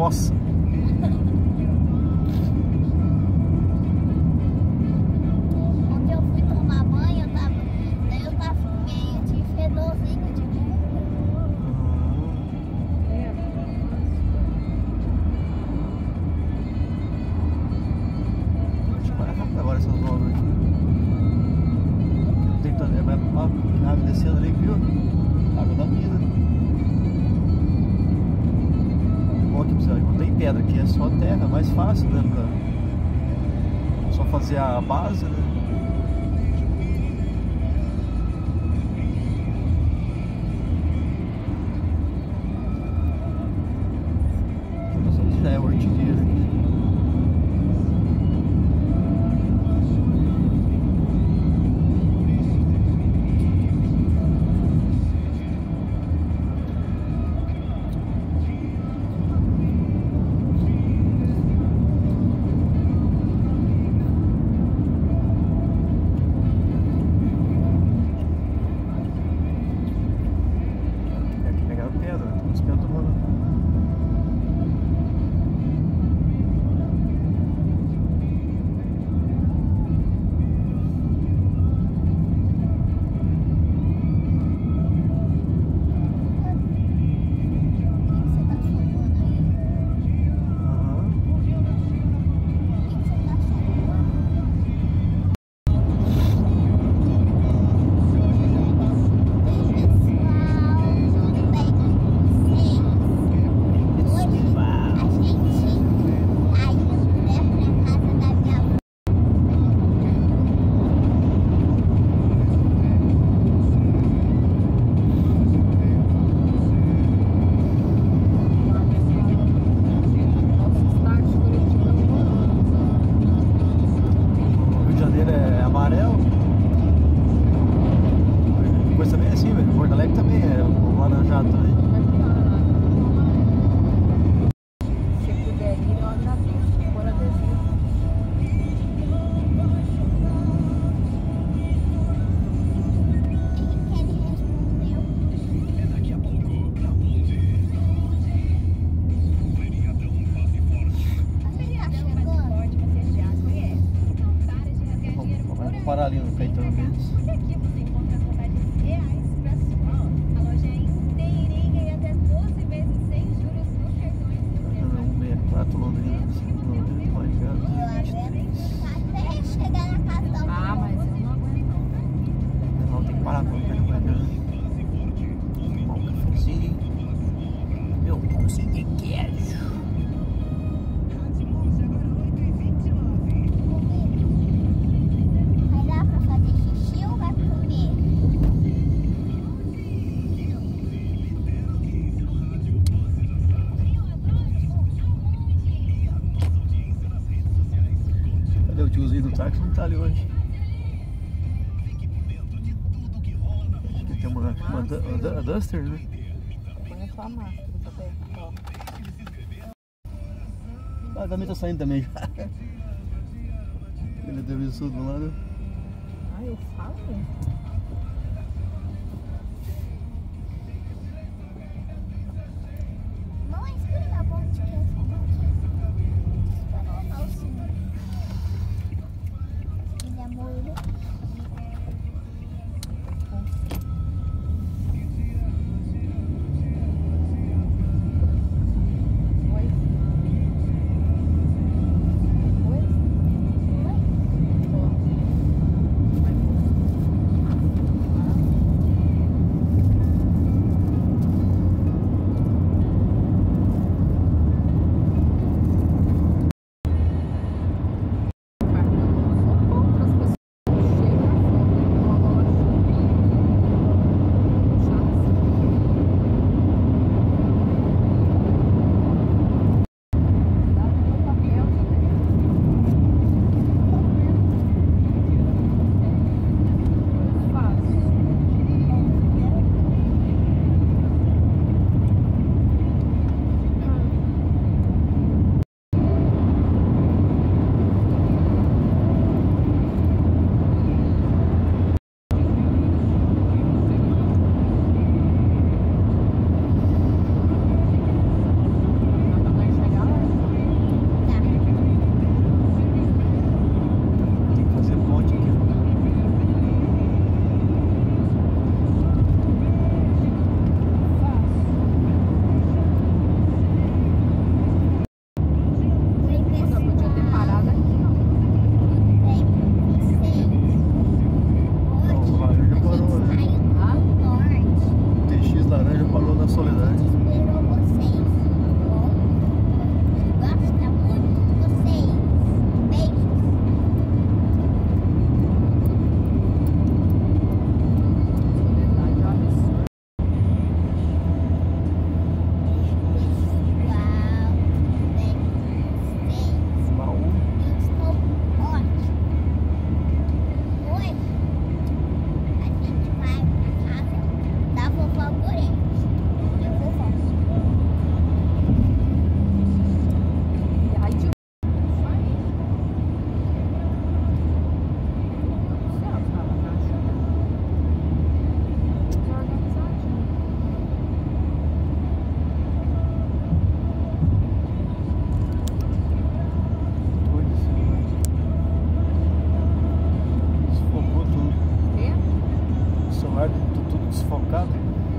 coça. Ontem eu fui tomar banho, daí eu tava meio de fedorzinho de bunda. Acho que vai rápido agora essas obras aqui. Não tem tanto. Vai a água descendo ali, viu? Água da mina. Bom, aqui precisa, não tem pedra aqui, é só terra, mais fácil, né? Só fazer a base, né? Não sei se já é ortigeira aqui. Parar ali no Caetano Mendes. Porque aqui você encontra vantagens reais para sua. A loja é inteirinha e até 12 vezes sem juros nos cartões do César. 164 Londrina, Eu aguento até chegar na casa da Ah, mas eu não aguento. não tem que parar pra não pegar. Bom, cafezinho. Meu pãozinho de queijo. Vai dar pra fazer xixi ou vai comer? Cadê o tiozinho do táxi? Não tá ali hoje. Acho que tem uma Duster, né? Põe a sua máscara também. Ah, também tá saindo também já. Ele deve isso do lado. Ah, eu falo mesmo. Não escura na ponte que eu falo aqui. Esperou o senhor. Ele é morto. tarde, tô tudo desfocado.